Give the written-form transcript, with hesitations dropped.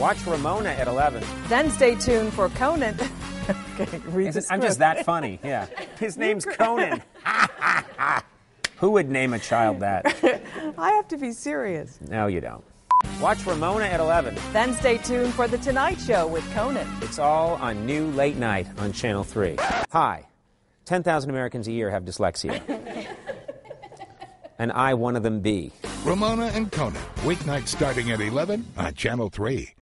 Watch Romona at 11. Then stay tuned for Conan. Okay, read the I'm just that funny, yeah. His name's Conan. Who would name a child that? I have to be serious. No, you don't. Watch Romona at 11. Then stay tuned for The Tonight Show with Conan. It's all on new late night on Channel 3. Hi. 10,000 Americans a year have dyslexia. And I one of them be. Romona and Conan, weeknights starting at 11 on Channel 3.